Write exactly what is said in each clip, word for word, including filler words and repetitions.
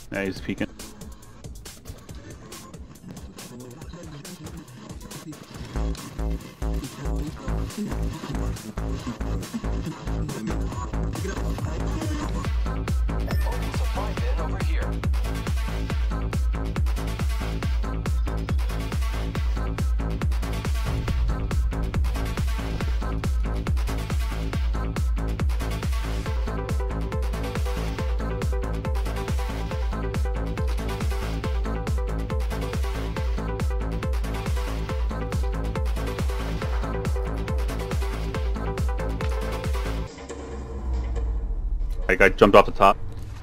Yeah, he's peeking. Supply bin over here. That guy jumped off the top.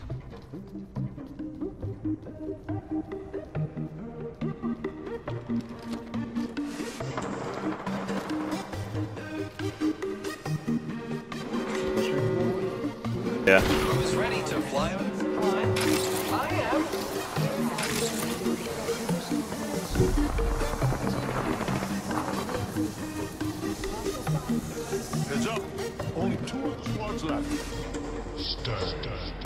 Yeah. Who's ready to fly? I am. Heads up. Only two of the squads left. Start.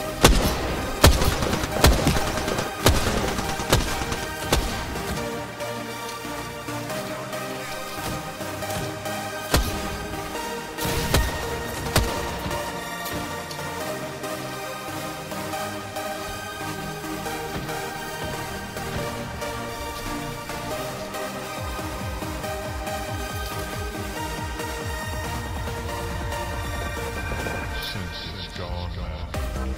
Since it's gone now.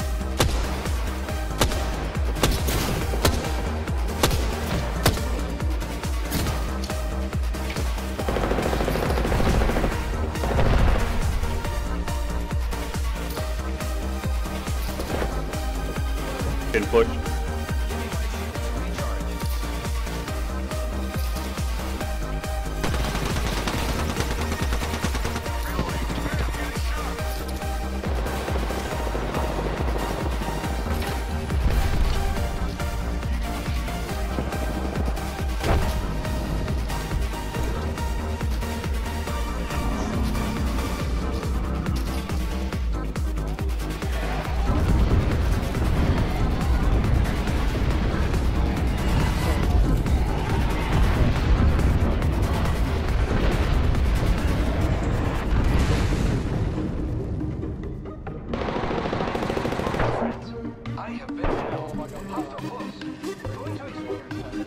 Getting pushed. I have been hostile close. Going to explore.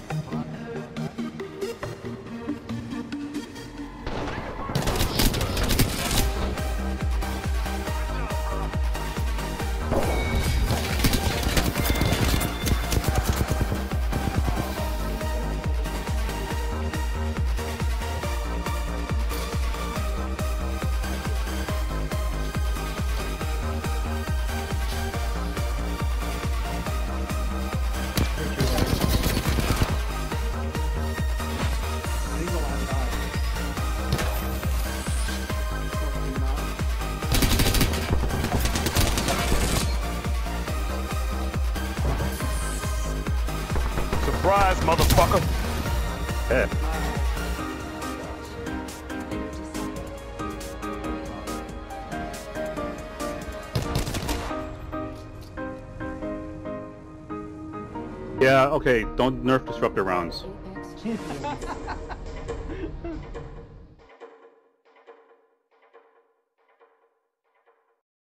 Surprise, motherfucker! Yeah. Yeah, okay, don't nerf disruptor rounds.